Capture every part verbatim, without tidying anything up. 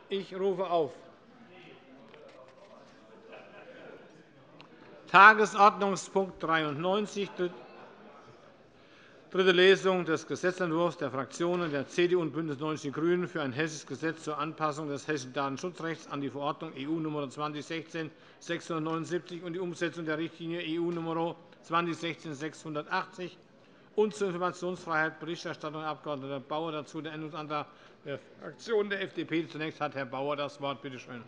Ich rufe auf. Tagesordnungspunkt dreiundneunzig, dritte Lesung des Gesetzentwurfs der Fraktionen der C D U und BÜNDNIS neunzig die GRÜNEN für ein hessisches Gesetz zur Anpassung des hessischen Datenschutzrechts an die Verordnung E U Nr. zwanzig sechzehn sechshundertneunundsiebzig und die Umsetzung der Richtlinie E U Nr. zwanzig sechzehn sechshundertachtzig und zur Informationsfreiheit. Berichterstattung Herr Abg. Bauer. Dazu der Änderungsantrag der Fraktion der F D P. Zunächst hat Herr Bauer das Wort. Bitte schön.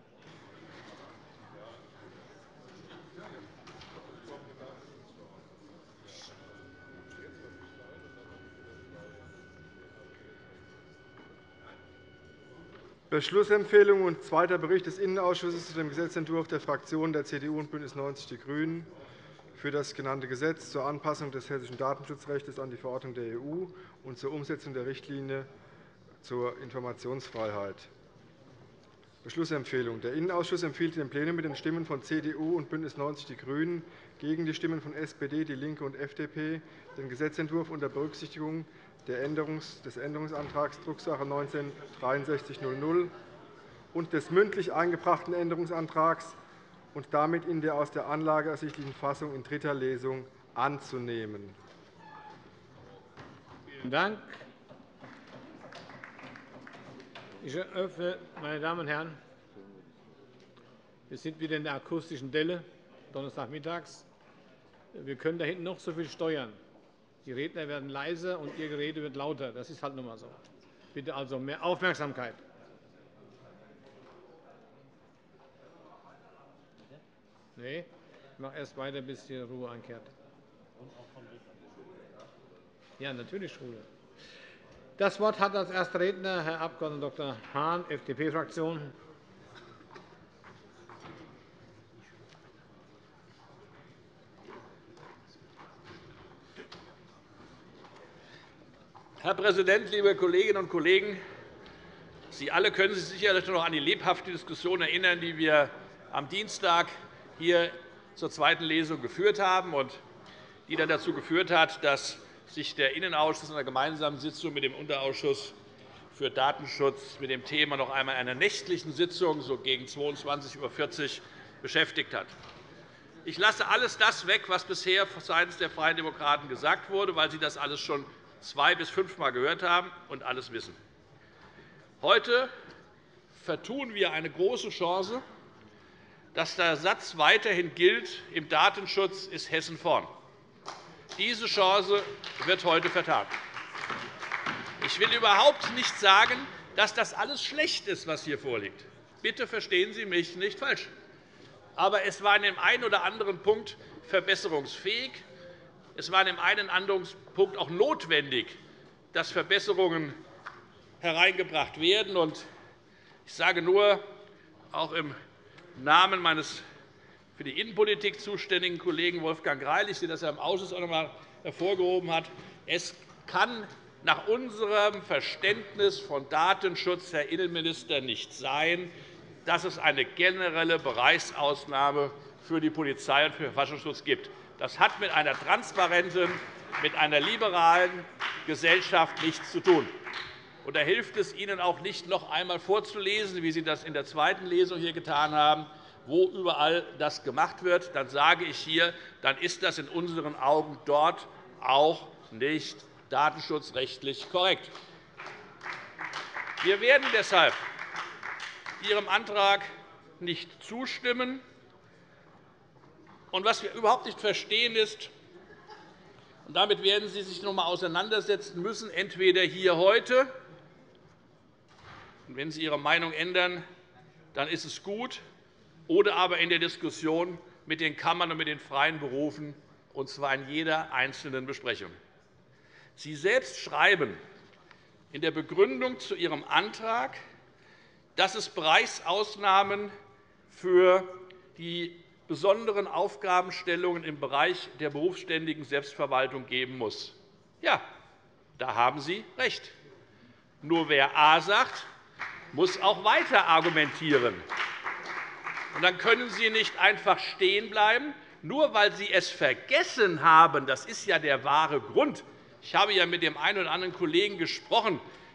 Beschlussempfehlung und zweiter Bericht des Innenausschusses zu dem Gesetzentwurf der Fraktionen der C D U und BÜNDNIS neunzig die GRÜNEN für das genannte Gesetz zur Anpassung des hessischen Datenschutzrechts an die Verordnung der E U und zur Umsetzung der Richtlinie zur Informationsfreiheit. Beschlussempfehlung. Der Innenausschuss empfiehlt dem Plenum mit den Stimmen von C D U und BÜNDNIS neunzig die GRÜNEN gegen die Stimmen von S P D, DIE LINKE und F D P den Gesetzentwurf unter Berücksichtigung des Änderungsantrags Drucksache neunzehn dreiundsechzig null und des mündlich eingebrachten Änderungsantrags und damit in der aus der Anlage ersichtlichen Fassung in dritter Lesung anzunehmen. Vielen Dank. Ich eröffne, meine Damen und Herren, wir sind wieder in der akustischen Delle, Donnerstagmittags. Wir können da hinten noch so viel steuern. Die Redner werden leiser, und Ihr Gerede wird lauter. Das ist halt nun einmal so. Bitte also mehr Aufmerksamkeit. Nee, ich mache erst weiter, bis hier Ruhe einkehrt. Ja, natürlich Ruhe. Das Wort hat als erster Redner Herr Abg. Dr. Hahn, F D P-Fraktion. Herr Präsident, liebe Kolleginnen und Kollegen! Sie alle können sich sicherlich noch an die lebhafte Diskussion erinnern, die wir am Dienstag hier zur zweiten Lesung geführt haben und die dann dazu geführt hat, dass sich der Innenausschuss in einer gemeinsamen Sitzung mit dem Unterausschuss für Datenschutz mit dem Thema noch einmal in einer nächtlichen Sitzung so gegen zweiundzwanzig Uhr vierzig beschäftigt hat. Ich lasse alles das weg, was bisher seitens der Freien Demokraten gesagt wurde, weil Sie das alles schon zwei- bis fünfmal gehört haben und alles wissen. Heute vertun wir eine große Chance, dass der Satz weiterhin gilt, im Datenschutz ist Hessen vorn. Diese Chance wird heute vertan. Ich will überhaupt nicht sagen, dass das alles schlecht ist, was hier vorliegt. Bitte verstehen Sie mich nicht falsch. Aber es war in dem einen oder anderen Punkt verbesserungsfähig. Es war in dem einen oder anderen Punkt auch notwendig, dass Verbesserungen hereingebracht werden. Ich sage nur, auch im Namen meines für die Innenpolitik zuständigen Kollegen Wolfgang Greilich, der das ja im Ausschuss auch noch einmal hervorgehoben hat, es kann nach unserem Verständnis von Datenschutz, Herr Innenminister, nicht sein, dass es eine generelle Bereichsausnahme für die Polizei und für den Verfassungsschutz gibt. Das hat mit einer transparenten, mit einer liberalen Gesellschaft nichts zu tun. Da hilft es Ihnen auch nicht, noch einmal vorzulesen, wie Sie das in der zweiten Lesung hier getan haben, wo überall das gemacht wird. Dann sage ich hier, dann ist das in unseren Augen dort auch nicht datenschutzrechtlich korrekt. Wir werden deshalb Ihrem Antrag nicht zustimmen. Und was wir überhaupt nicht verstehen ist, und damit werden Sie sich noch einmal auseinandersetzen müssen, entweder hier heute, und wenn Sie Ihre Meinung ändern, dann ist es gut, oder aber in der Diskussion mit den Kammern und mit den freien Berufen, und zwar in jeder einzelnen Besprechung. Sie selbst schreiben in der Begründung zu Ihrem Antrag, dass es Bereichsausnahmen für die besonderen Aufgabenstellungen im Bereich der berufsständigen Selbstverwaltung geben muss. Ja, da haben Sie recht. Nur wer A sagt, muss auch weiter argumentieren. Und dann können Sie nicht einfach stehen bleiben, nur weil Sie es vergessen haben. Das ist ja der wahre Grund. Ich habe ja mit dem einen oder anderen Kollegen gesprochen,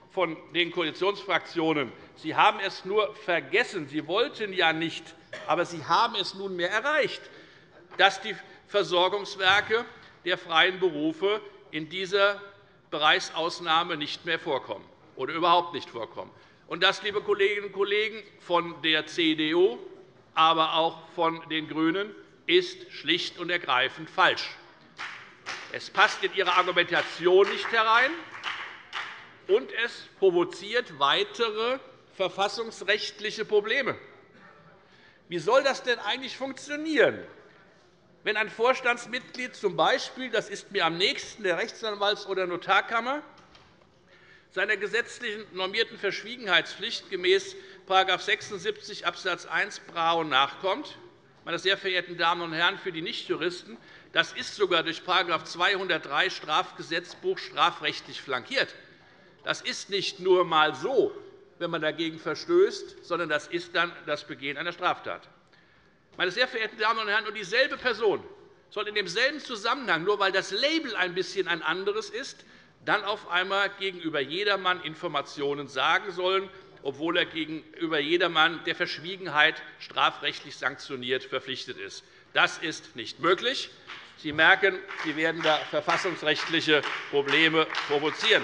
von den Koalitionsfraktionen, Sie haben es nur vergessen. Sie wollten ja nicht, aber Sie haben es nunmehr erreicht, dass die Versorgungswerke der freien Berufe in dieser Bereichsausnahme nicht mehr vorkommen oder überhaupt nicht vorkommen. Und das, liebe Kolleginnen und Kollegen von der C D U, aber auch von den GRÜNEN, ist schlicht und ergreifend falsch. Es passt in Ihre Argumentation nicht herein, und es provoziert weitere verfassungsrechtliche Probleme. Wie soll das denn eigentlich funktionieren, wenn ein Vorstandsmitglied z. B., das ist mir am nächsten, der Rechtsanwalts- oder Notarkammer, seiner gesetzlichen normierten Verschwiegenheitspflicht gemäß § sechsundsiebzig Abs. eins Brau nachkommt? Meine sehr verehrten Damen und Herren, für die Nichtjuristen, das ist sogar durch § zweihundertdrei Strafgesetzbuch strafrechtlich flankiert. Das ist nicht nur einmal so, wenn man dagegen verstößt, sondern das ist dann das Begehen einer Straftat. Meine sehr verehrten Damen und Herren, und dieselbe Person soll in demselben Zusammenhang, nur weil das Label ein bisschen ein anderes ist, dann auf einmal gegenüber jedermann Informationen sagen sollen, obwohl er gegenüber jedermann der Verschwiegenheit strafrechtlich sanktioniert verpflichtet ist. Das ist nicht möglich. Sie merken, Sie werden da verfassungsrechtliche Probleme provozieren.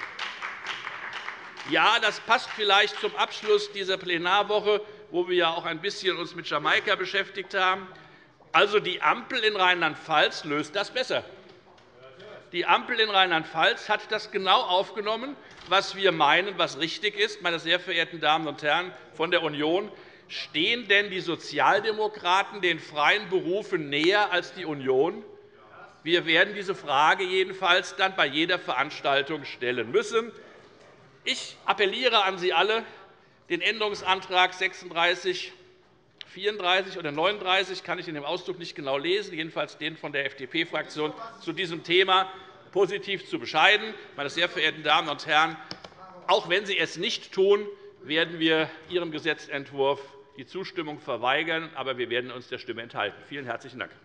Ja, das passt vielleicht zum Abschluss dieser Plenarwoche, wo wir ja auch ein bisschen uns mit Jamaika beschäftigt haben. Also, die Ampel in Rheinland-Pfalz löst das besser. Die Ampel in Rheinland-Pfalz hat das genau aufgenommen, was wir meinen, was richtig ist. Meine sehr verehrten Damen und Herren von der Union, stehen denn die Sozialdemokraten den freien Berufen näher als die Union? Wir werden diese Frage jedenfalls dann bei jeder Veranstaltung stellen müssen. Ich appelliere an Sie alle, den Änderungsantrag sechsunddreißig, vierunddreißig oder neununddreißig kann ich in dem Ausdruck nicht genau lesen, jedenfalls den von der F D P-Fraktion zu diesem Thema positiv zu bescheiden. Meine sehr verehrten Damen und Herren, auch wenn Sie es nicht tun, werden wir Ihrem Gesetzentwurf die Zustimmung verweigern, aber wir werden uns der Stimme enthalten. Vielen herzlichen Dank.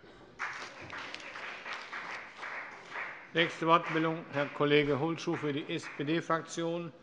Nächste Wortmeldung, Herr Kollege Holschuh für die S P D-Fraktion.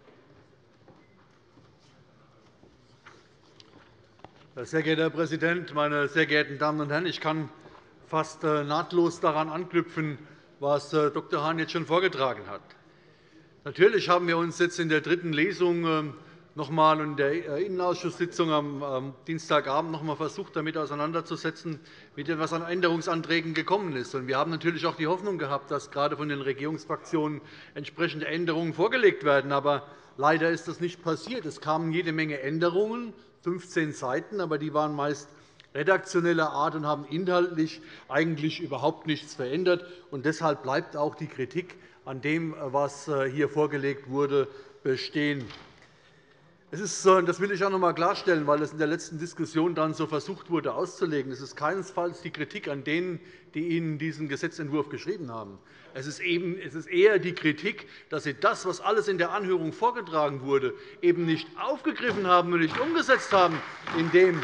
Sehr geehrter Herr Präsident, meine sehr geehrten Damen und Herren! Ich kann fast nahtlos daran anknüpfen, was Doktor Hahn jetzt schon vorgetragen hat. Natürlich haben wir uns jetzt in der dritten Lesung noch einmal in der Innenausschusssitzung am Dienstagabend noch einmal versucht, damit auseinanderzusetzen, mit dem, was an Änderungsanträgen gekommen ist. Wir haben natürlich auch die Hoffnung gehabt, dass gerade von den Regierungsfraktionen entsprechende Änderungen vorgelegt werden. Aber leider ist das nicht passiert. Es kamen jede Menge Änderungen, fünfzehn Seiten, aber die waren meist redaktioneller Art und haben inhaltlich eigentlich überhaupt nichts verändert. Und deshalb bleibt auch die Kritik an dem, was hier vorgelegt wurde, bestehen. Es ist, das will ich auch noch einmal klarstellen, weil es in der letzten Diskussion dann so versucht wurde auszulegen. Es ist keinesfalls die Kritik an denen, die Ihnen diesen Gesetzentwurf geschrieben haben. Es ist, eben, es ist eher die Kritik, dass Sie das, was alles in der Anhörung vorgetragen wurde, eben nicht aufgegriffen haben und nicht umgesetzt haben in dem,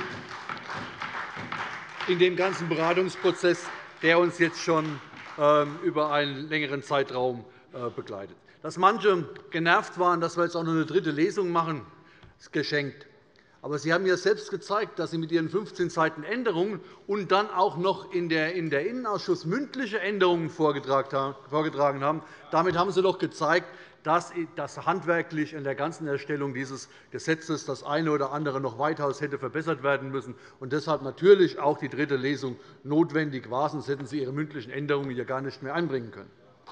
in dem ganzen Beratungsprozess, der uns jetzt schon über einen längeren Zeitraum begleitet. Dass manche genervt waren, dass wir jetzt auch noch eine dritte Lesung machen, ist geschenkt. Aber Sie haben ja selbst gezeigt, dass Sie mit Ihren fünfzehn Seiten Änderungen und dann auch noch in der Innenausschuss mündliche Änderungen vorgetragen haben. Damit haben Sie doch gezeigt, dass das handwerklich in der ganzen Erstellung dieses Gesetzes das eine oder andere noch weitaus hätte verbessert werden müssen und deshalb natürlich auch die dritte Lesung notwendig war. Sonst hätten Sie Ihre mündlichen Änderungen hier gar nicht mehr einbringen können.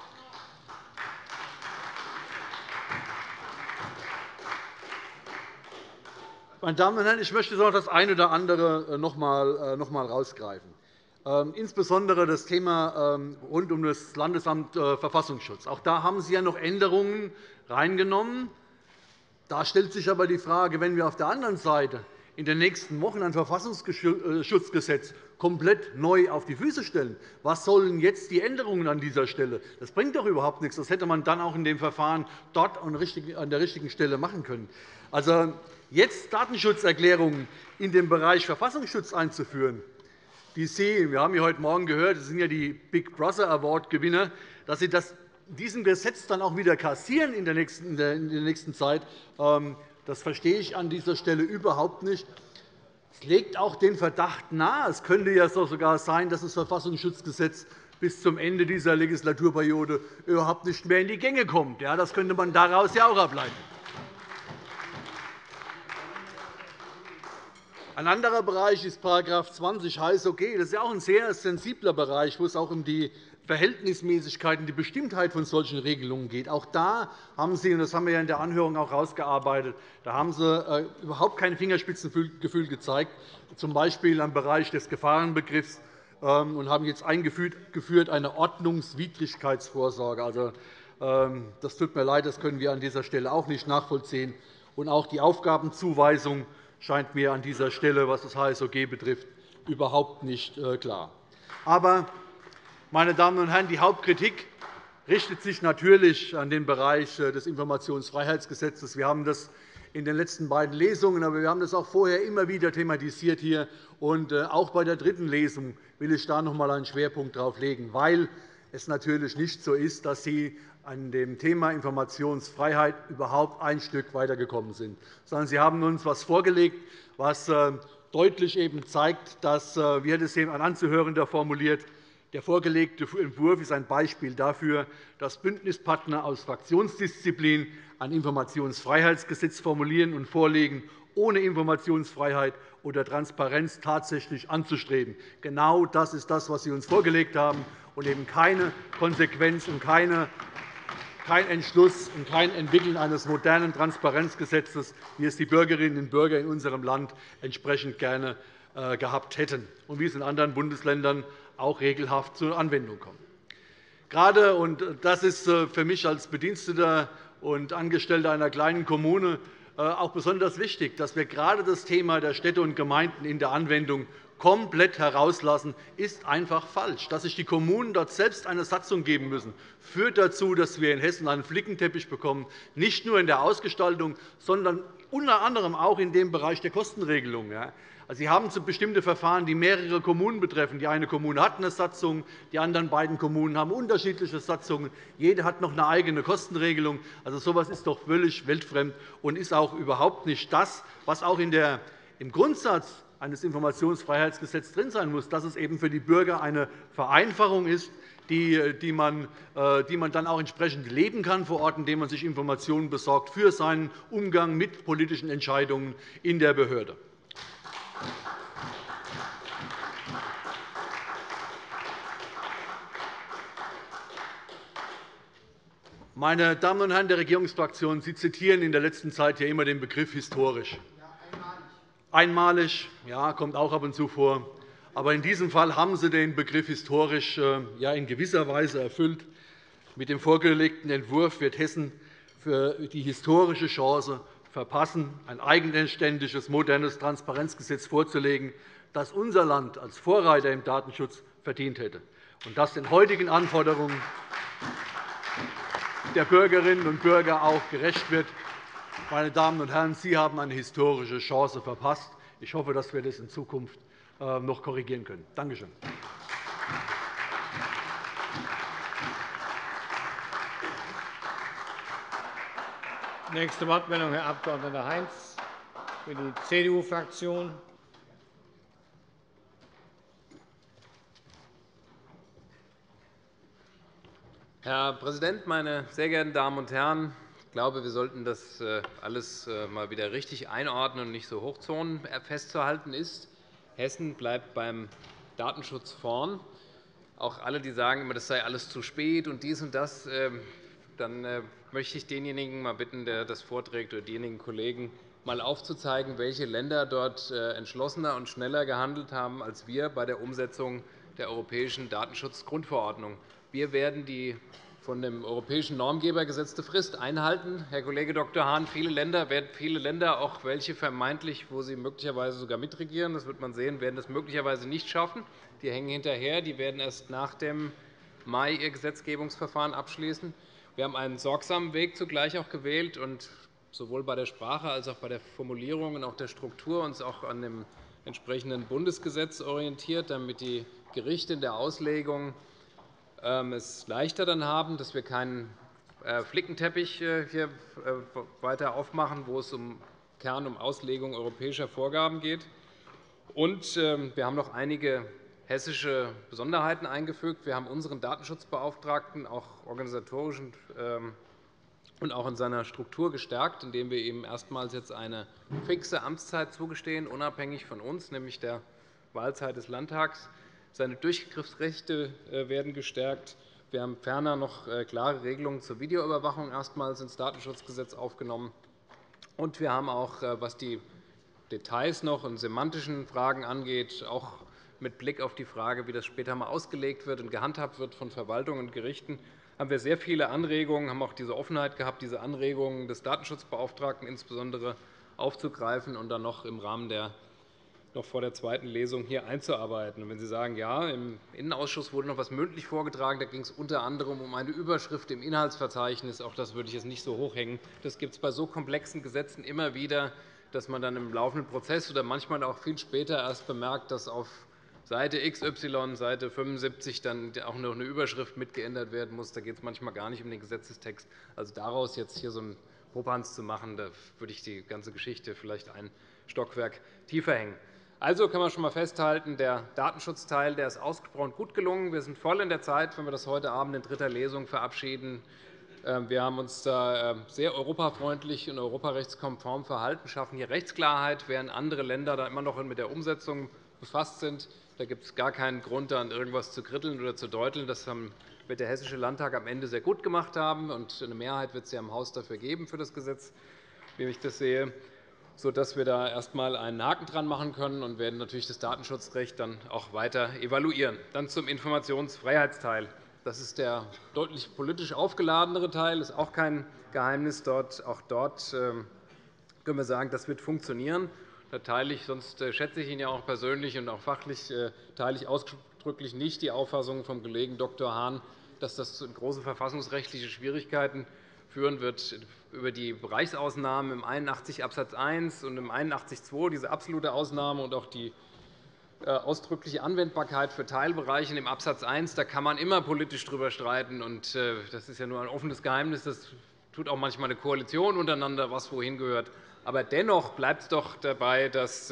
Meine Damen und Herren, ich möchte noch das eine oder andere noch einmal herausgreifen. Insbesondere das Thema rund um das Landesamt Verfassungsschutz. Auch da haben Sie ja noch Änderungen reingenommen. Da stellt sich aber die Frage, wenn wir auf der anderen Seite in den nächsten Wochen ein Verfassungsschutzgesetz komplett neu auf die Füße stellen, was sollen jetzt die Änderungen an dieser Stelle? Das bringt doch überhaupt nichts. Das hätte man dann auch in dem Verfahren dort an der richtigen Stelle machen können. Also, jetzt Datenschutzerklärungen in dem Bereich Verfassungsschutz einzuführen, die Sie, wir haben ja heute Morgen gehört, Sie sind ja die Big Brother Award Gewinner, dass Sie das diesem Gesetz dann auch wieder kassieren in der nächsten, in der, in der nächsten Zeit, das verstehe ich an dieser Stelle überhaupt nicht. Es legt auch den Verdacht nahe, es könnte ja sogar sein, dass das Verfassungsschutzgesetz bis zum Ende dieser Legislaturperiode überhaupt nicht mehr in die Gänge kommt. Das könnte man daraus ja auch ableiten. Ein anderer Bereich ist Paragraph zwanzig H S O G. Das ist ja auch ein sehr sensibler Bereich, wo es auch um die Verhältnismäßigkeit und die Bestimmtheit von solchen Regelungen geht. Auch da haben Sie, und das haben wir ja in der Anhörung auch herausgearbeitet, da haben Sie überhaupt kein Fingerspitzengefühl gezeigt, z. B. am Bereich des Gefahrenbegriffs, und haben jetzt eingeführt eine Ordnungswidrigkeitsvorsorge. Also, das tut mir leid, das können wir an dieser Stelle auch nicht nachvollziehen. Und auch die Aufgabenzuweisung scheint mir an dieser Stelle, was das H S O G betrifft, überhaupt nicht klar. Aber, meine Damen und Herren, die Hauptkritik richtet sich natürlich an den Bereich des Informationsfreiheitsgesetzes. Wir haben das in den letzten beiden Lesungen, aber wir haben das auch vorher immer wieder thematisiert hier. Und auch bei der dritten Lesung will ich da noch einmal einen Schwerpunkt darauf legen, weil es natürlich nicht so ist, dass Sie an dem Thema Informationsfreiheit überhaupt ein Stück weitergekommen sind, sondern Sie haben uns etwas vorgelegt, was deutlich eben zeigt, dass, wie hat es ein Anzuhörender formuliert, der vorgelegte Entwurf ist ein Beispiel dafür, dass Bündnispartner aus Fraktionsdisziplin ein Informationsfreiheitsgesetz formulieren und vorlegen, ohne Informationsfreiheit oder Transparenz tatsächlich anzustreben. Genau das ist das, was Sie uns vorgelegt haben, und eben keine Konsequenz und keine kein Entschluss und kein Entwickeln eines modernen Transparenzgesetzes, wie es die Bürgerinnen und Bürger in unserem Land entsprechend gerne gehabt hätten und wie es in anderen Bundesländern auch regelhaft zur Anwendung kommt. Gerade, und das ist für mich als Bediensteter und Angestellter einer kleinen Kommune auch besonders wichtig, dass wir gerade das Thema der Städte und Gemeinden in der Anwendung komplett herauslassen, ist einfach falsch. Dass sich die Kommunen dort selbst eine Satzung geben müssen, führt dazu, dass wir in Hessen einen Flickenteppich bekommen, nicht nur in der Ausgestaltung, sondern unter anderem auch in dem Bereich der Kostenregelung. Sie haben bestimmte Verfahren, die mehrere Kommunen betreffen. Die eine Kommune hat eine Satzung, die anderen beiden Kommunen haben unterschiedliche Satzungen. Jede hat noch eine eigene Kostenregelung. Also, so etwas ist doch völlig weltfremd und ist auch überhaupt nicht das, was auch in der, im Grundsatz eines Informationsfreiheitsgesetzes drin sein muss, dass es eben für die Bürger eine Vereinfachung ist, die, die, man, die man dann auch entsprechend leben kann vor Ort, indem man sich Informationen besorgt für seinen Umgang mit politischen Entscheidungen in der Behörde. Meine Damen und Herren der Regierungsfraktionen, Sie zitieren in der letzten Zeit ja immer den Begriff historisch. Einmalig, ja, kommt auch ab und zu vor. Aber in diesem Fall haben Sie den Begriff historisch ja, in gewisser Weise erfüllt. Mit dem vorgelegten Entwurf wird Hessen für die historische Chance verpassen, ein eigenständiges, modernes Transparenzgesetz vorzulegen, das unser Land als Vorreiter im Datenschutz verdient hätte und das den heutigen Anforderungen der Bürgerinnen und Bürger auch gerecht wird. Meine Damen und Herren, Sie haben eine historische Chance verpasst. Ich hoffe, dass wir das in Zukunft noch korrigieren können. Danke schön. Nächste Wortmeldung, Herr Abg. Heinz für die C D U-Fraktion. Herr Präsident, meine sehr geehrten Damen und Herren! Ich glaube, wir sollten das alles mal wieder richtig einordnen und nicht so Hochzonen festzuhalten ist. Hessen bleibt beim Datenschutz vorn. Auch alle, die sagen, das sei alles zu spät und dies und das, dann möchte ich denjenigen mal bitten, der das vorträgt, oder diejenigen Kollegen, mal aufzuzeigen, welche Länder dort entschlossener und schneller gehandelt haben als wir bei der Umsetzung der europäischen Datenschutzgrundverordnung. Wir werden die von dem europäischen Normgeber gesetzte Frist einhalten. Herr Kollege Doktor Hahn, viele Länder, werden viele Länder, auch welche vermeintlich, wo sie möglicherweise sogar mitregieren, das wird man sehen, werden das möglicherweise nicht schaffen. Die hängen hinterher. Die werden erst nach dem Mai ihr Gesetzgebungsverfahren abschließen. Wir haben einen sorgsamen Weg zugleich auch gewählt und sowohl bei der Sprache als auch bei der Formulierung und auch der Struktur uns auch an dem entsprechenden Bundesgesetz orientiert, damit die Gerichte in der Auslegung es leichter dann haben, dass wir keinen Flickenteppich hier weiter aufmachen, wo es im Kern um Auslegung europäischer Vorgaben geht. Und wir haben noch einige hessische Besonderheiten eingefügt. Wir haben unseren Datenschutzbeauftragten auch organisatorisch und auch in seiner Struktur gestärkt, indem wir ihm erstmals jetzt eine fixe Amtszeit zugestehen, unabhängig von uns, nämlich der Wahlzeit des Landtags. Seine Durchgriffsrechte werden gestärkt. Wir haben ferner noch klare Regelungen zur Videoüberwachung erstmals ins Datenschutzgesetz aufgenommen. Und wir haben auch, was die Details noch und semantischen Fragen angeht, auch mit Blick auf die Frage, wie das später einmal ausgelegt wird und gehandhabt wird von Verwaltungen und Gerichten, haben wir sehr viele Anregungen, haben auch diese Offenheit gehabt, diese Anregungen des Datenschutzbeauftragten insbesondere aufzugreifen und dann noch im Rahmen der noch vor der zweiten Lesung hier einzuarbeiten. Und wenn Sie sagen, ja, im Innenausschuss wurde noch etwas mündlich vorgetragen, da ging es unter anderem um eine Überschrift im Inhaltsverzeichnis. Auch das würde ich jetzt nicht so hochhängen. Das gibt es bei so komplexen Gesetzen immer wieder, dass man dann im laufenden Prozess oder manchmal auch viel später erst bemerkt, dass auf Seite X Y, Seite fünfundsiebzig, dann auch noch eine Überschrift mitgeändert werden muss. Da geht es manchmal gar nicht um den Gesetzestext. Also daraus jetzt hier so einen Popanz zu machen, da würde ich die ganze Geschichte vielleicht ein Stockwerk tiefer hängen. Also kann man schon einmal festhalten, der Datenschutzteil der ist ausgesprochen gut gelungen. Wir sind voll in der Zeit, wenn wir das heute Abend in dritter Lesung verabschieden. Wir haben uns da sehr europafreundlich und europarechtskonform verhalten, schaffen hier Rechtsklarheit, während andere Länder da immer noch mit der Umsetzung befasst sind. Da gibt es gar keinen Grund, an irgendetwas zu kritteln oder zu deuteln. Das wird der Hessische Landtag am Ende sehr gut gemacht haben, und eine Mehrheit wird es ja im Haus dafür geben für das Gesetz, wie ich das sehe, sodass wir da erst einmal einen Haken dran machen können und werden natürlich das Datenschutzrecht dann auch weiter evaluieren. Dann zum Informationsfreiheitsteil. Das ist der deutlich politisch aufgeladenere Teil. Das ist auch kein Geheimnis. Auch dort können wir sagen, das wird funktionieren. Da teile ich, sonst schätze ich ihn ja auch persönlich und auch fachlich, teile ich ausdrücklich nicht die Auffassung vom Kollegen Doktor Hahn, dass das zu großen verfassungsrechtlichen Schwierigkeiten führen wird. Über die Bereichsausnahmen im einundachtzig Absatz eins und im einundachtzig Absatz zwei, diese absolute Ausnahme und auch die ausdrückliche Anwendbarkeit für Teilbereiche im Absatz eins, da kann man immer politisch darüber streiten. Das ist ja nur ein offenes Geheimnis. Das tut auch manchmal eine Koalition untereinander, was wohin gehört. Aber dennoch bleibt es doch dabei, dass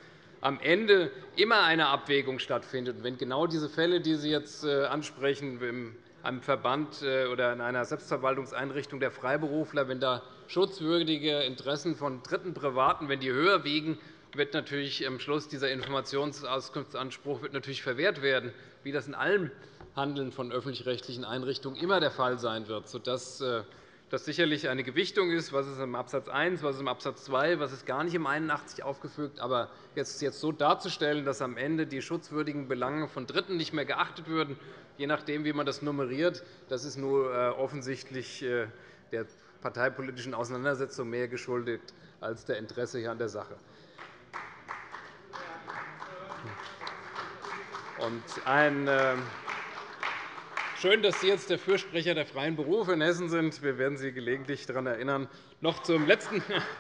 am Ende immer eine Abwägung stattfindet. Wenn genau diese Fälle, die Sie jetzt ansprechen, in einem Verband oder in einer Selbstverwaltungseinrichtung der Freiberufler, wenn da schutzwürdige Interessen von Dritten, Privaten, wenn die höher wiegen, wird natürlich am Schluss dieser Informationsauskunftsanspruch wird natürlich verwehrt werden, wie das in allem Handeln von öffentlich-rechtlichen Einrichtungen immer der Fall sein wird, sodass das sicherlich eine Gewichtung ist, was ist im Absatz eins, was ist im Absatz zwei, was ist gar nicht im einundachtzig aufgefügt. Aber jetzt so darzustellen, dass am Ende die schutzwürdigen Belange von Dritten nicht mehr geachtet würden, je nachdem, wie man das nummeriert, das ist nur offensichtlich der parteipolitischen Auseinandersetzung mehr geschuldet als der Interesse hier an der Sache. Und ein Schön, dass Sie jetzt der Fürsprecher der freien Berufe in Hessen sind. Wir werden Sie gelegentlich daran erinnern. Noch zum letzten.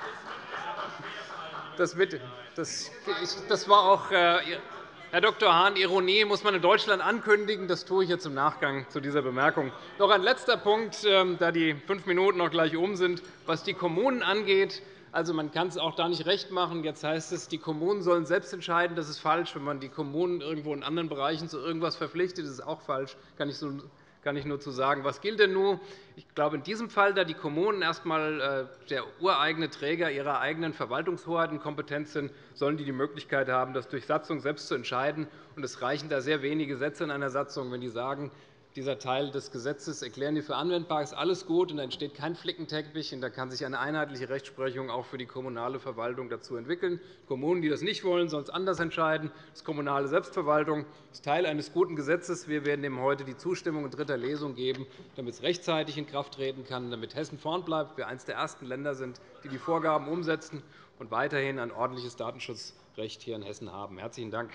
Das, war auch, Herr Doktor Hahn, Ironie muss man in Deutschland ankündigen. Das tue ich jetzt im Nachgang zu dieser Bemerkung. Noch ein letzter Punkt, da die fünf Minuten noch gleich um sind, was die Kommunen angeht. Also, man kann es auch da nicht recht machen. Jetzt heißt es, die Kommunen sollen selbst entscheiden. Das ist falsch. Wenn man die Kommunen irgendwo in anderen Bereichen zu irgendetwas verpflichtet, ist es auch falsch. Kann ich, so, kann ich nur zu sagen. Was gilt denn nun? Ich glaube, in diesem Fall, da die Kommunen erst einmal der ureigene Träger ihrer eigenen Verwaltungshoheit und Kompetenz sind, sollen die die Möglichkeit haben, das durch Satzung selbst zu entscheiden. Und es reichen da sehr wenige Sätze in einer Satzung, wenn die sagen, dieser Teil des Gesetzes erklären die für anwendbar, ist alles gut, und da entsteht kein Flickenteppich, und da kann sich eine einheitliche Rechtsprechung auch für die kommunale Verwaltung dazu entwickeln. Kommunen, die das nicht wollen, sollen es anders entscheiden. Das ist kommunale Selbstverwaltung. Das ist Teil eines guten Gesetzes. Wir werden dem heute die Zustimmung in dritter Lesung geben, damit es rechtzeitig in Kraft treten kann, damit Hessen vorn bleibt, wir eines der ersten Länder sind, die die Vorgaben umsetzen und weiterhin ein ordentliches Datenschutzrecht hier in Hessen haben. Herzlichen Dank.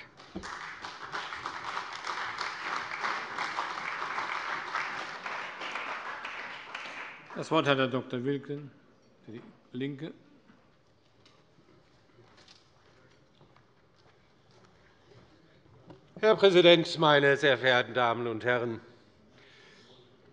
Das Wort hat Herr Doktor Wilken für die LINKE. Herr Präsident, meine sehr verehrten Damen und Herren!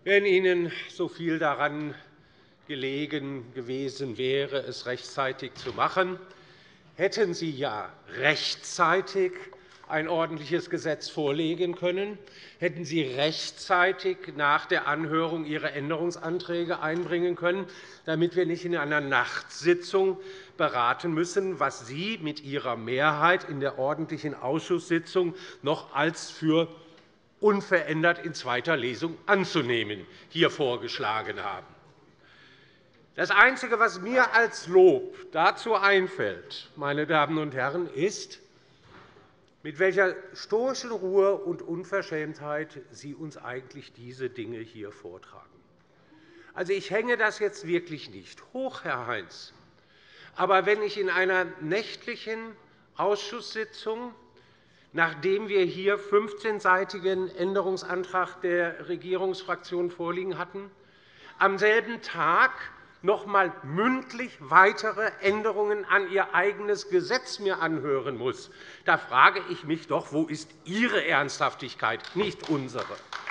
wenn Ihnen so viel daran gelegen gewesen wäre, es rechtzeitig zu machen, hätten Sie ja rechtzeitig ein ordentliches Gesetz vorlegen können, hätten Sie rechtzeitig nach der Anhörung Ihre Änderungsanträge einbringen können, damit wir nicht in einer Nachtsitzung beraten müssen, was Sie mit Ihrer Mehrheit in der ordentlichen Ausschusssitzung noch als für unverändert in zweiter Lesung anzunehmen hier vorgeschlagen haben. Das Einzige, was mir als Lob dazu einfällt, meine Damen und Herren, ist, mit welcher stoischen Ruhe und Unverschämtheit Sie uns eigentlich diese Dinge hier vortragen. Also, ich hänge das jetzt wirklich nicht hoch, Herr Heinz. Aber wenn ich in einer nächtlichen Ausschusssitzung, nachdem wir hier fünfzehnseitigen Änderungsantrag der Regierungsfraktion vorliegen hatten, am selben Tag noch einmal mündlich weitere Änderungen an Ihr eigenes Gesetz mir anhören muss, da frage ich mich doch, wo ist Ihre Ernsthaftigkeit, nicht unsere?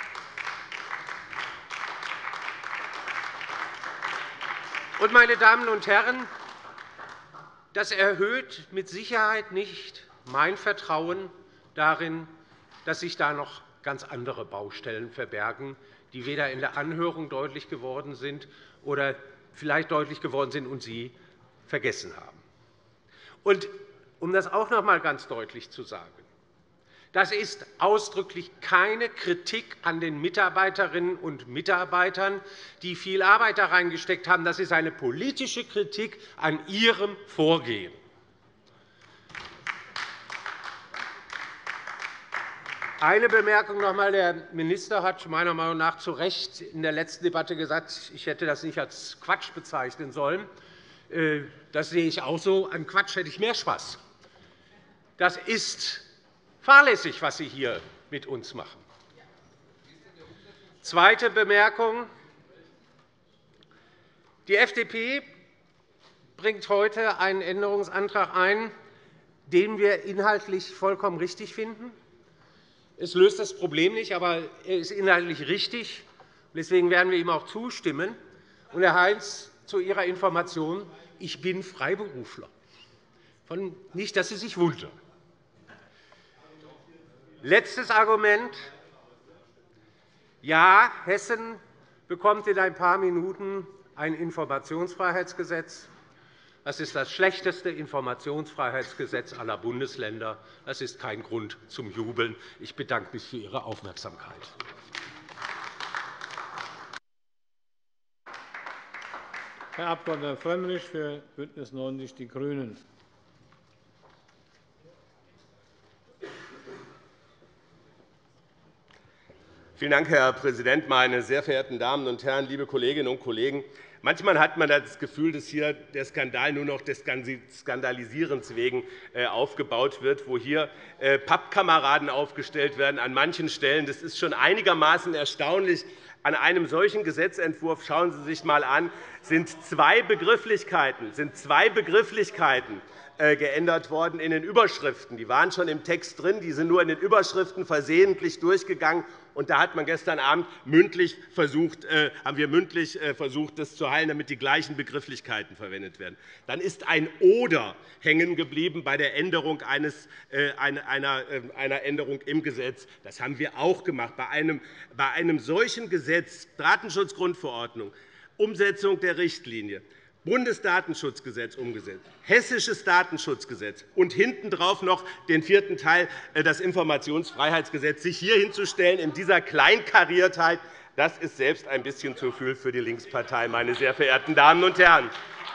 Und, meine Damen und Herren, das erhöht mit Sicherheit nicht mein Vertrauen darin, dass sich da noch ganz andere Baustellen verbergen, die weder in der Anhörung deutlich geworden sind oder vielleicht deutlich geworden sind und Sie vergessen haben. Und um das auch noch einmal ganz deutlich zu sagen, das ist ausdrücklich keine Kritik an den Mitarbeiterinnen und Mitarbeitern, die viel Arbeit da reingesteckt haben. Das ist eine politische Kritik an Ihrem Vorgehen. Eine Bemerkung noch einmal. Der Minister hat meiner Meinung nach zu Recht in der letzten Debatte gesagt, ich hätte das nicht als Quatsch bezeichnen sollen. Das sehe ich auch so. An Quatsch hätte ich mehr Spaß. Das ist fahrlässig, was Sie hier mit uns machen. Zweite Bemerkung. Die F D P bringt heute einen Änderungsantrag ein, den wir inhaltlich vollkommen richtig finden. Es löst das Problem nicht, aber er ist inhaltlich richtig. Deswegen werden wir ihm auch zustimmen. Und, Herr Heinz, zu Ihrer Information, ich bin Freiberufler. Nicht, dass Sie sich wundern. Letztes Argument. Ja, Hessen bekommt in ein paar Minuten ein Informationsfreiheitsgesetz. Das ist das schlechteste Informationsfreiheitsgesetz aller Bundesländer. Das ist kein Grund zum Jubeln. Ich bedanke mich für Ihre Aufmerksamkeit. Herr Abg. Frömmrich für BÜNDNIS neunzig die GRÜNEN. Vielen Dank, Herr Präsident, meine sehr verehrten Damen und Herren, liebe Kolleginnen und Kollegen! Manchmal hat man das Gefühl, dass hier der Skandal nur noch des Skandalisierens wegen aufgebaut wird, wo hier Pappkameraden aufgestellt werden an manchen Stellen. Das ist schon einigermaßen erstaunlich. An einem solchen Gesetzentwurf, schauen Sie sich einmal an, sind zwei Begrifflichkeiten, sind zwei Begrifflichkeiten geändert worden in den Überschriften. Die waren schon im Text drin, die sind nur in den Überschriften versehentlich durchgegangen. Und da hat man gestern Abend mündlich versucht, äh, haben wir mündlich versucht, das zu heilen, damit die gleichen Begrifflichkeiten verwendet werden. Dann ist ein Oder hängen geblieben bei der Änderung eines, äh, einer, äh, einer Änderung im Gesetz. Das haben wir auch gemacht. Bei einem, bei einem solchen Gesetz, Datenschutzgrundverordnung, Umsetzung der Richtlinie, Bundesdatenschutzgesetz umgesetzt, Hessisches Datenschutzgesetz und hintendrauf noch den vierten Teil, das Informationsfreiheitsgesetz, sich hier hinzustellen in dieser Kleinkariertheit, das ist selbst ein bisschen zu viel für die Linkspartei, meine sehr verehrten Damen und Herren.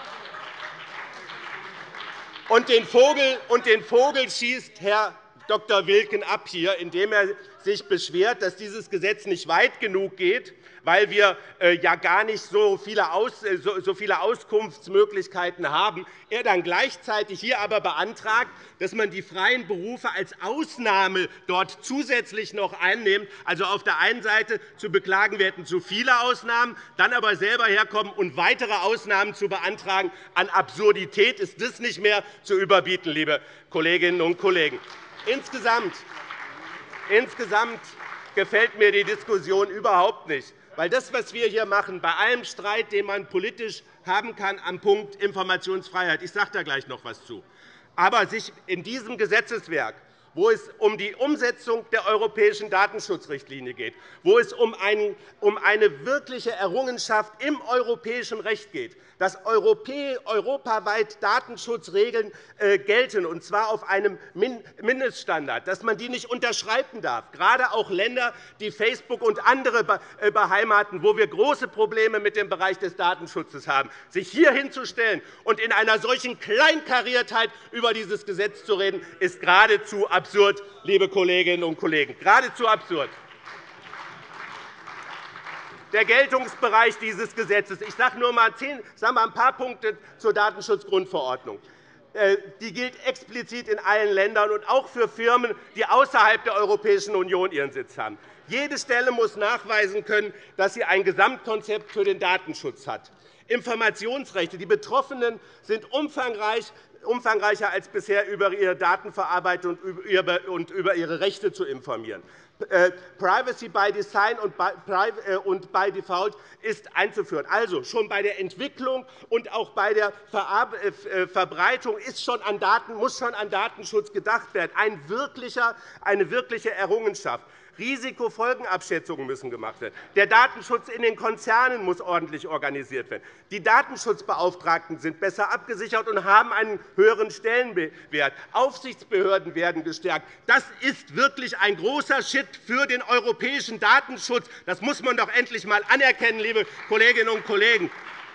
Und den Vogel, und den Vogel schießt Herr Doktor Wilken ab hier, indem er sich beschwert, dass dieses Gesetz nicht weit genug geht, weil wir ja gar nicht so viele Auskunftsmöglichkeiten haben. Er dann gleichzeitig hier aber beantragt, dass man die freien Berufe als Ausnahme dort zusätzlich noch einnimmt. Also auf der einen Seite zu beklagen, wir hätten zu viele Ausnahmen, dann aber selber herkommen und weitere Ausnahmen zu beantragen. An Absurdität ist das nicht mehr zu überbieten, liebe Kolleginnen und Kollegen. Insgesamt, insgesamt gefällt mir die Diskussion überhaupt nicht. Weil das, was wir hier machen, bei allem Streit, den man politisch haben kann, am Punkt Informationsfreiheit, ich sage da gleich noch etwas zu, aber sich in diesem Gesetzeswerk, wo es um die Umsetzung der europäischen Datenschutzrichtlinie geht, wo es um eine wirkliche Errungenschaft im europäischen Recht geht, dass europaweit Datenschutzregeln gelten, und zwar auf einem Mindeststandard, dass man die nicht unterschreiten darf, gerade auch Länder, die Facebook und andere beheimaten, wo wir große Probleme mit dem Bereich des Datenschutzes haben, sich hier hinzustellen und in einer solchen Kleinkariertheit über dieses Gesetz zu reden, ist geradezu absurd, liebe Kolleginnen und Kollegen, geradezu absurd. Der Geltungsbereich dieses Gesetzes. Ich sage nur einmal ein paar Punkte zur Datenschutzgrundverordnung. Die gilt explizit in allen Ländern und auch für Firmen, die außerhalb der Europäischen Union ihren Sitz haben. Jede Stelle muss nachweisen können, dass sie ein Gesamtkonzept für den Datenschutz hat. Informationsrechte. Die Betroffenen sind umfangreich umfangreicher als bisher über ihre Datenverarbeitung und über ihre Rechte zu informieren. Privacy by Design und by Default ist einzuführen. Also, schon bei der Entwicklung und auch bei der Verbreitung ist schon an Daten, muss schon an Datenschutz gedacht werden. Ein wirklicher, eine wirkliche Errungenschaft. Risikofolgenabschätzungen müssen gemacht werden. Der Datenschutz in den Konzernen muss ordentlich organisiert werden. Die Datenschutzbeauftragten sind besser abgesichert und haben einen höheren Stellenwert. Aufsichtsbehörden werden gestärkt. Das ist wirklich ein großer Schritt für den europäischen Datenschutz. Das muss man doch endlich einmal anerkennen, liebe Kolleginnen und Kollegen.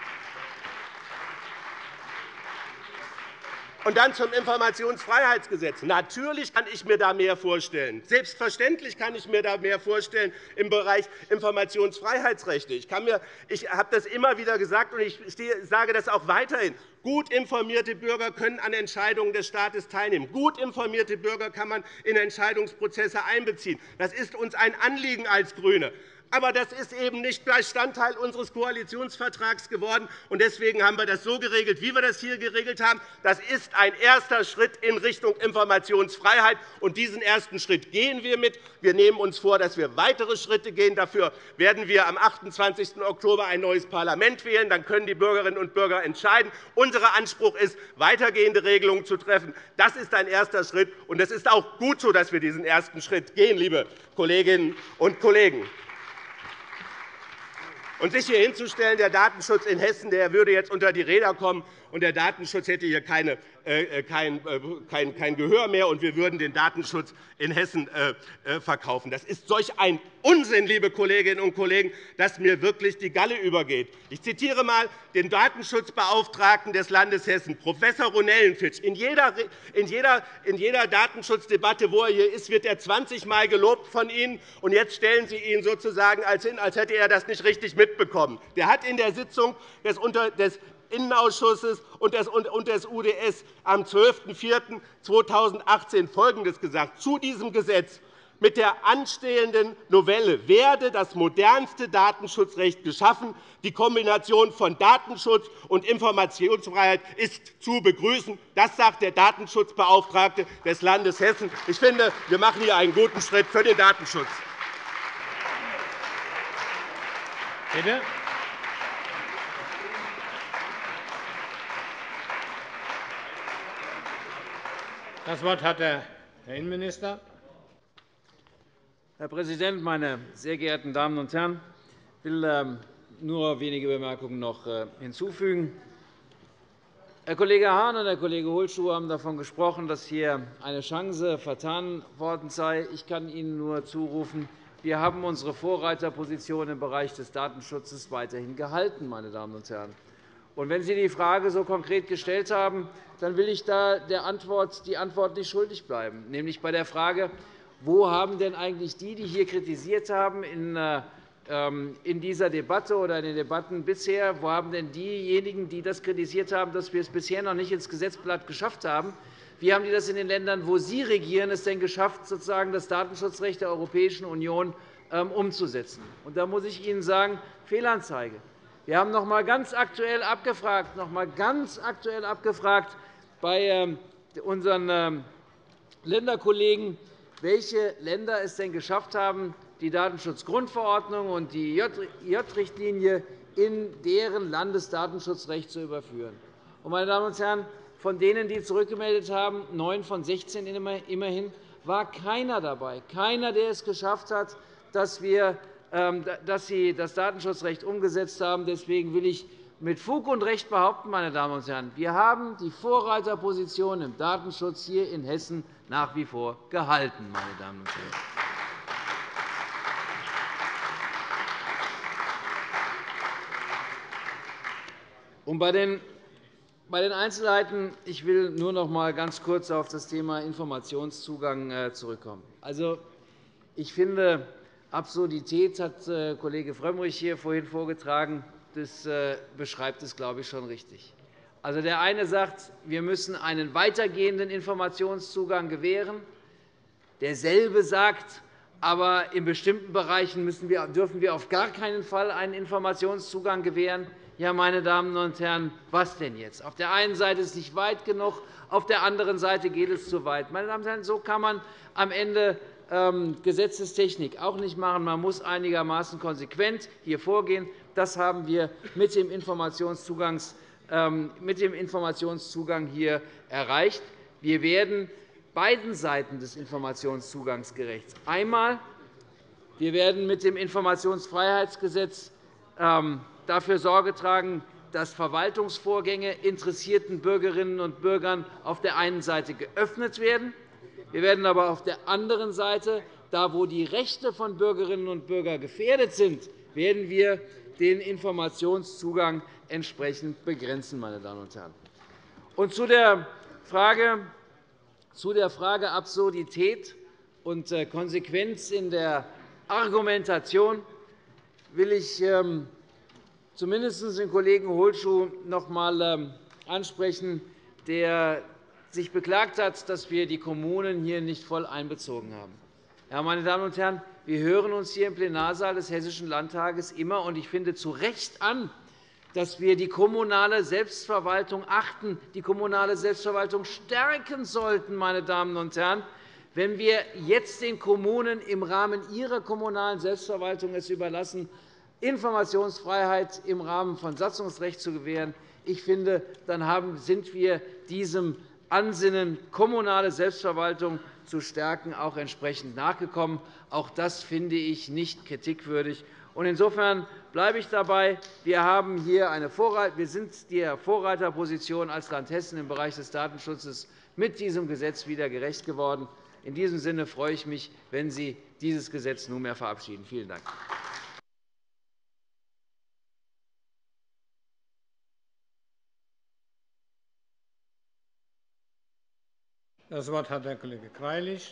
Und dann zum Informationsfreiheitsgesetz. Natürlich kann ich mir da mehr vorstellen. Selbstverständlich kann ich mir da mehr vorstellen im Bereich Informationsfreiheitsrechte. Ich, ich habe das immer wieder gesagt, und ich sage das auch weiterhin. Gut informierte Bürger können an Entscheidungen des Staates teilnehmen. Gut informierte Bürger kann man in Entscheidungsprozesse einbeziehen. Das ist uns ein Anliegen als GRÜNE. Aber das ist eben nicht Bestandteil unseres Koalitionsvertrags geworden. Deswegen haben wir das so geregelt, wie wir das hier geregelt haben. Das ist ein erster Schritt in Richtung Informationsfreiheit. Und diesen ersten Schritt gehen wir mit. Wir nehmen uns vor, dass wir weitere Schritte gehen. Dafür werden wir am achtundzwanzigsten Oktober ein neues Parlament wählen. Dann können die Bürgerinnen und Bürger entscheiden. Unser Anspruch ist, weitergehende Regelungen zu treffen. Das ist ein erster Schritt. Und es ist auch gut so, dass wir diesen ersten Schritt gehen, liebe Kolleginnen und Kollegen. Und sich hier hinzustellen, der Datenschutz in Hessen der würde jetzt unter die Räder kommen, und der Datenschutz hätte hier keine, äh, kein, äh, kein, kein Gehör mehr, und wir würden den Datenschutz in Hessen äh, verkaufen. Das ist solch ein Unsinn, liebe Kolleginnen und Kollegen, dass mir wirklich die Galle übergeht. Ich zitiere einmal den Datenschutzbeauftragten des Landes Hessen, Professor Ronellenfitsch. In jeder, in, jeder, in jeder Datenschutzdebatte, wo er hier ist, wird er zwanzig Mal gelobt von Ihnen, und jetzt stellen Sie ihn sozusagen als hin, als hätte er das nicht richtig mitbekommen. Der hat in der Sitzung des, des Innenausschusses und des U D S am zwölften vierten zweitausendachtzehn Folgendes gesagt zu diesem Gesetz: Mit der anstehenden Novelle werde das modernste Datenschutzrecht geschaffen. Die Kombination von Datenschutz und Informationsfreiheit ist zu begrüßen. Das sagt der Datenschutzbeauftragte des Landes Hessen. Ich finde, wir machen hier einen guten Schritt für den Datenschutz. Bitte. Das Wort hat der Herr Innenminister. Herr Präsident, meine sehr geehrten Damen und Herren! Ich will nur wenige Bemerkungen noch hinzufügen. Herr Kollege Hahn und Herr Kollege Hohlschuh haben davon gesprochen, dass hier eine Chance vertan worden sei. Ich kann Ihnen nur zurufen, wir haben unsere Vorreiterposition im Bereich des Datenschutzes weiterhin gehalten. Meine Damen und Herren. Und wenn Sie die Frage so konkret gestellt haben, dann will ich da der Antwort, die Antwort nicht schuldig bleiben, nämlich bei der Frage, wo haben denn eigentlich die, die hier kritisiert haben in dieser Debatte oder in den Debatten bisher, wo haben denn diejenigen, die das kritisiert haben, dass wir es bisher noch nicht ins Gesetzblatt geschafft haben, wie haben die das in den Ländern, wo Sie regieren, es denn geschafft, sozusagen das Datenschutzrecht der Europäischen Union umzusetzen? Und da muss ich Ihnen sagen, Fehlanzeige. Wir haben noch einmal ganz aktuell abgefragt, noch einmal ganz aktuell abgefragt bei unseren Länderkollegen, welche Länder es denn geschafft haben, die Datenschutzgrundverordnung und die J Richtlinie in deren Landesdatenschutzrecht zu überführen. Meine Damen und Herren, von denen, die zurückgemeldet haben, neun von sechzehn immerhin, war keiner dabei, keiner, der es geschafft hat, dass, wir, dass Sie das Datenschutzrecht umgesetzt haben. Deswegen will ich mit Fug und Recht behaupten, meine Damen und Herren, wir haben die Vorreiterposition im Datenschutz hier in Hessen nach wie vor gehalten. Meine Damen und Herren. Und bei den Bei den Einzelheiten ich will nur noch einmal ganz kurz auf das Thema Informationszugang zurückkommen. Also, ich finde, Absurdität hat Kollege Frömmrich hier vorhin vorgetragen. Das beschreibt es, glaube ich, schon richtig. Also, der eine sagt, wir müssen einen weitergehenden Informationszugang gewähren. Derselbe sagt, aber in bestimmten Bereichen müssen wir, dürfen wir auf gar keinen Fall einen Informationszugang gewähren. Ja, meine Damen und Herren, was denn jetzt? Auf der einen Seite ist es nicht weit genug, auf der anderen Seite geht es zu weit. Meine Damen und Herren, so kann man am Ende ähm, Gesetzestechnik auch nicht machen. Man muss einigermaßen konsequent hier vorgehen. Das haben wir mit dem Informationszugangs, ähm, mit dem Informationszugang hier erreicht. Wir werden beiden Seiten des Informationszugangs gerecht. Einmal, wir werden mit dem Informationsfreiheitsgesetz ähm, dafür Sorge tragen, dass Verwaltungsvorgänge interessierten Bürgerinnen und Bürgern auf der einen Seite geöffnet werden. Wir werden aber auf der anderen Seite, da wo die Rechte von Bürgerinnen und Bürgern gefährdet sind, werden wir den Informationszugang entsprechend begrenzen. Meine Damen und Herren. Und zu der Frage, zu der Frage Absurdität und Konsequenz in der Argumentation will ich zumindest den Kollegen Holschuh noch einmal ansprechen, der sich beklagt hat, dass wir die Kommunen hier nicht voll einbezogen haben. Ja, meine Damen und Herren, wir hören uns hier im Plenarsaal des Hessischen Landtages immer, und ich finde, zu Recht an, dass wir die kommunale Selbstverwaltung achten, die kommunale Selbstverwaltung stärken sollten. Meine Damen und Herren. Wenn wir jetzt den Kommunen im Rahmen ihrer kommunalen Selbstverwaltung es überlassen, Informationsfreiheit im Rahmen von Satzungsrecht zu gewähren, ich finde, dann sind wir diesem Ansinnen, kommunale Selbstverwaltung zu stärken, auch entsprechend nachgekommen. Auch das finde ich nicht kritikwürdig. Insofern bleibe ich dabei. Wir, haben hier eine wir sind der Vorreiterposition als Land Hessen im Bereich des Datenschutzes mit diesem Gesetz wieder gerecht geworden. In diesem Sinne freue ich mich, wenn Sie dieses Gesetz nunmehr verabschieden. Vielen Dank. Das Wort hat der Kollege Greilich.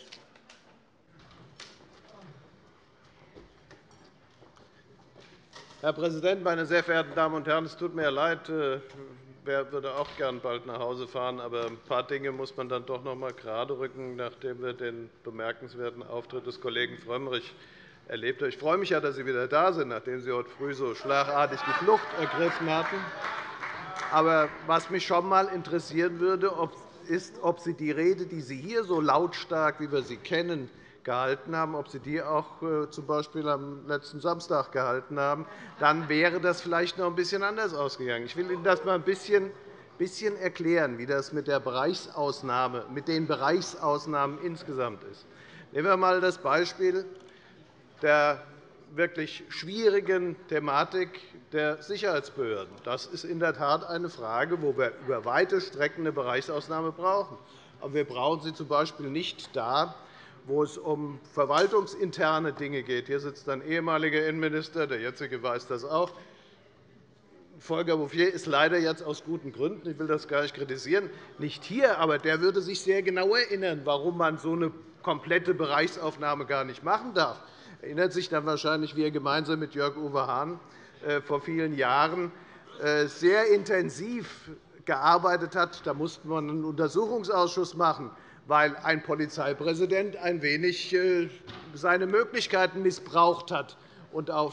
Herr Präsident, meine sehr verehrten Damen und Herren! Es tut mir leid, wer würde auch gern bald nach Hause fahren. Aber ein paar Dinge muss man dann doch noch einmal geraderücken, nachdem wir den bemerkenswerten Auftritt des Kollegen Frömmrich erlebt haben. Ich freue mich ja, dass Sie wieder da sind, nachdem Sie heute früh so schlagartig die Flucht ergriffen hatten. Aber was mich schon einmal interessieren würde, ist, ob Sie die Rede, die Sie hier so lautstark, wie wir sie kennen, gehalten haben, ob Sie die auch z. B. am letzten Samstag gehalten haben. Dann wäre das vielleicht noch ein bisschen anders ausgegangen. Ich will Ihnen das einmal ein bisschen erklären, wie das mit, der Bereichsausnahme, mit den Bereichsausnahmen insgesamt ist. Nehmen wir einmal das Beispiel der wirklich schwierigen Thematik der Sicherheitsbehörden. Das ist in der Tat eine Frage, wo wir über weite Strecken eine Bereichsausnahme brauchen. Aber wir brauchen sie z. B. nicht da, wo es um verwaltungsinterne Dinge geht. Hier sitzt ein ehemaliger Innenminister, der jetzige weiß das auch. Volker Bouffier ist leider jetzt aus guten Gründen, ich will das gar nicht kritisieren, nicht hier, aber der würde sich sehr genau erinnern, warum man so eine komplette Bereichsaufnahme gar nicht machen darf. Er erinnert sich dann wahrscheinlich, wie er gemeinsam mit Jörg-Uwe Hahn vor vielen Jahren sehr intensiv gearbeitet hat. Da musste man einen Untersuchungsausschuss machen, weil ein Polizeipräsident ein wenig seine Möglichkeiten missbraucht hat und auf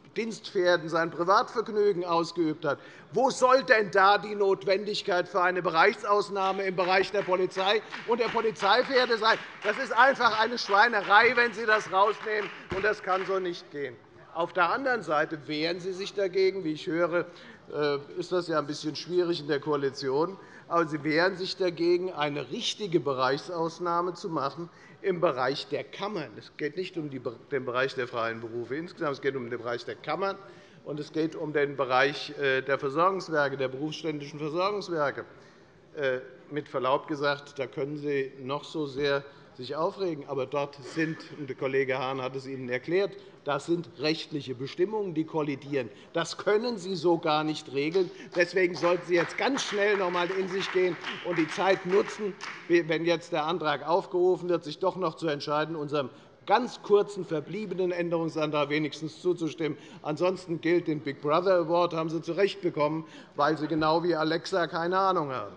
Dienstpferden sein Privatvergnügen ausgeübt hat. Wo soll denn da die Notwendigkeit für eine Bereichsausnahme im Bereich der Polizei und der Polizeipferde sein? Das ist einfach eine Schweinerei, wenn Sie das herausnehmen, und das kann so nicht gehen. Auf der anderen Seite wehren Sie sich dagegen. Wie ich höre, ist das ja ein bisschen schwierig in der Koalition. Aber Sie wehren sich dagegen, eine richtige Bereichsausnahme zu machen im Bereich der Kammern. Es geht nicht um den Bereich der freien Berufe insgesamt, es geht um den Bereich der Kammern, und es geht um den Bereich der Versorgungswerke, der berufsständischen Versorgungswerke. Mit Verlaub gesagt, da können Sie noch so sehr sich aufregen, aber dort sind, und der Kollege Hahn hat es Ihnen erklärt, das sind rechtliche Bestimmungen, die kollidieren. Das können Sie so gar nicht regeln. Deswegen sollten Sie jetzt ganz schnell noch einmal in sich gehen und die Zeit nutzen, wenn jetzt der Antrag aufgerufen wird, sich doch noch zu entscheiden, unserem ganz kurzen verbliebenen Änderungsantrag wenigstens zuzustimmen. Ansonsten gilt den Big Brother Award, haben Sie zu Recht bekommen, weil Sie genau wie Alexa keine Ahnung haben.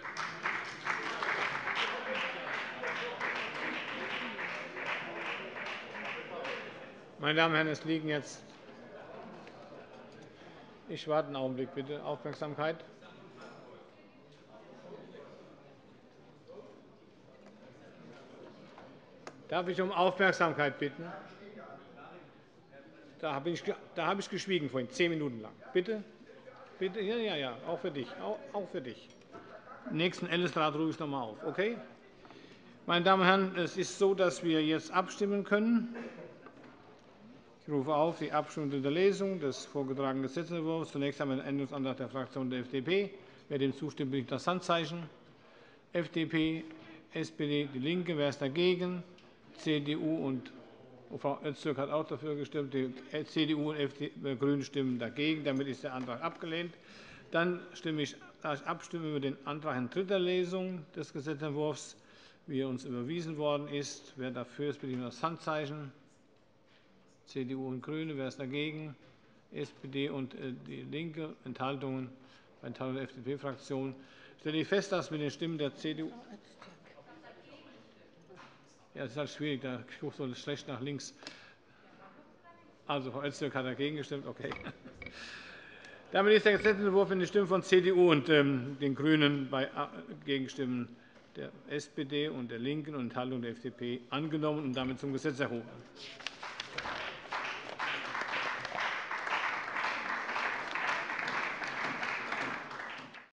Meine Damen und Herren, es liegen jetzt Ich warte einen Augenblick, bitte. Aufmerksamkeit. Darf ich um Aufmerksamkeit bitten? Da habe ich, da habe ich geschwiegen vorhin, zehn Minuten lang. Bitte? Bitte? Ja, ja, ja, auch für dich. Auch für dich. Im nächsten Ellesrat rufe ich noch einmal auf. Okay? Meine Damen und Herren, es ist so, dass wir jetzt abstimmen können. Ich rufe auf die Abstimmung in der Lesung des vorgetragenen Gesetzentwurfs. Zunächst haben wir den Änderungsantrag der Fraktion der F D P. Wer dem zustimmt, bitte ich das Handzeichen. F D P, S P D, DIE LINKE. Wer ist dagegen? C D U und Frau Öztürk hat auch dafür gestimmt. Die C D U und die GRÜNEN stimmen dagegen. Damit ist der Antrag abgelehnt. Dann stimme ich, da ich abstimme über den Antrag in dritter Lesung des Gesetzentwurfs, wie er uns überwiesen worden ist. Wer dafür ist, bitte ich um das Handzeichen. C D U und GRÜNE. Wer ist dagegen? S P D und DIE LINKE. Enthaltungen bei Enthaltung der F D P-Fraktion. Stelle ich fest, dass mit den Stimmen der C D U. Ja, das ist halt schwierig. Da guckt so schlecht nach links. Also, Frau Öztürk hat dagegen gestimmt. Okay. Damit ist der Gesetzentwurf in den Stimmen von C D U und den GRÜNEN bei Gegenstimmen der S P D und der LINKEN und Enthaltung der F D P angenommen und damit zum Gesetz erhoben.